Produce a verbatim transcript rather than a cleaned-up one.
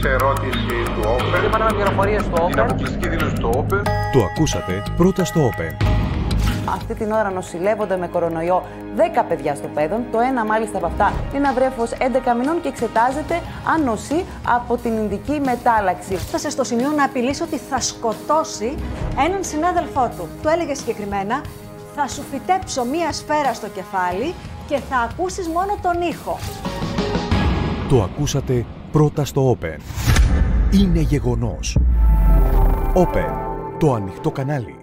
σε ερώτηση του Open. Σύμφωνα με πληροφορίες του Open. Την αποκλειστική δήλωση του Open. Το ακούσατε πρώτα στο Open. Αυτή την ώρα νοσηλεύονται με κορονοϊό δέκα παιδιά στο Πέδον. Το ένα μάλιστα από αυτά είναι ένα βρέφος έντεκα μηνών και εξετάζεται αν νοσεί από την Ινδική μετάλλαξη. Φτάσε στο σημείο να απειλήσει ότι θα σκοτώσει έναν συνάδελφό του. Του έλεγε συγκεκριμένα: θα σου φυτέψω μία σφαίρα στο κεφάλι και θα ακούσεις μόνο τον ήχο. Το ακούσατε πρώτα στο Open. Είναι γεγονός. Open, το ανοιχτό κανάλι.